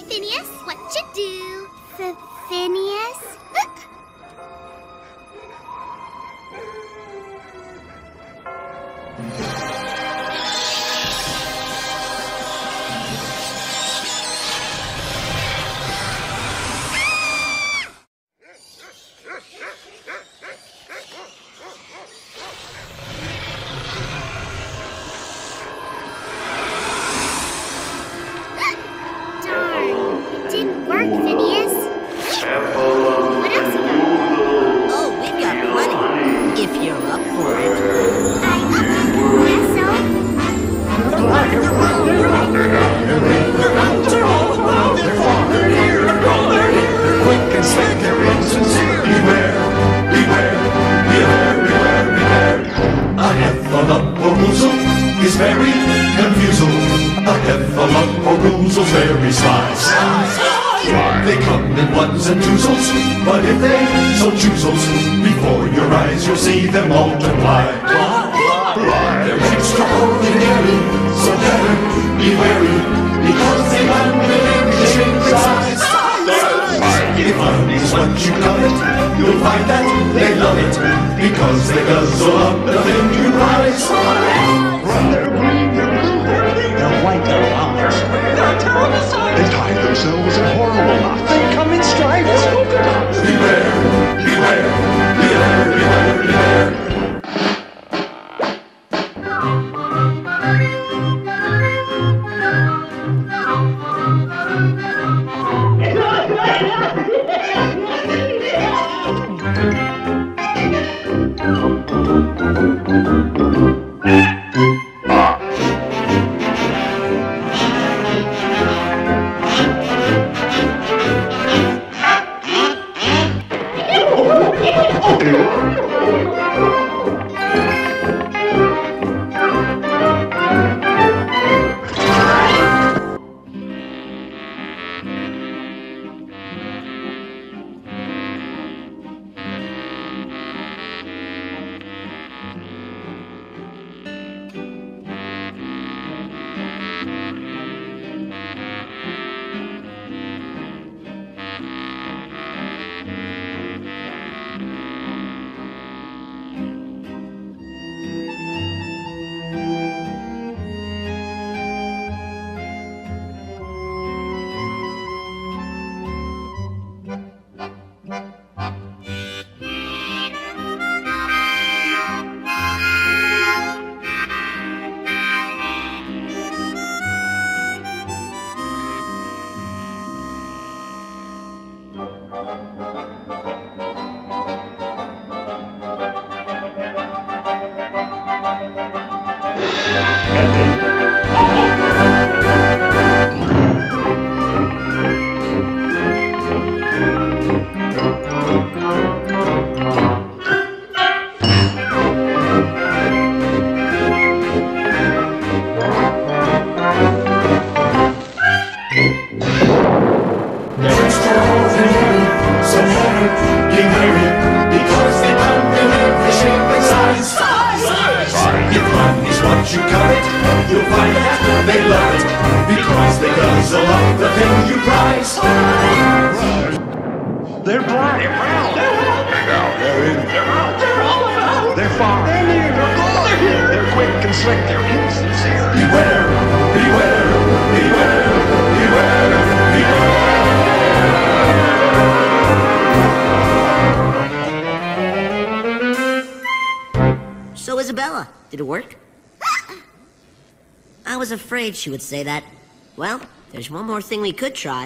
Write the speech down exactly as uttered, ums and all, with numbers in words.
Phineas, what you do? F Phineas? Is very confusal. A heffalump or woozles very sly. They come in ones and twosles, but if they so choosles, before your eyes you'll see them multiply. They're extraordinary, so better be wary, because they run in the shape and size. If money's what you covet, you'll find that they love it, because they guzzle up the thing you prize. They're green, they're blue, they're pink, they're white, they're orange. They're terrible size. They tie themselves in horrible knots. They come in stripes as polka dots. Beware, beware, beware, beware, beware. You covet, you'll find that they love it, because they guzzle up the thing you prize. They're black. They're brown. They're out. They're in. They're out. They're all about. They're far. They're near. They're close. They're here. They're quick and slick. They're insincere. Beware, beware, beware, beware, beware. So, Isabella, did it work? I was afraid she would say that. Well, there's one more thing we could try.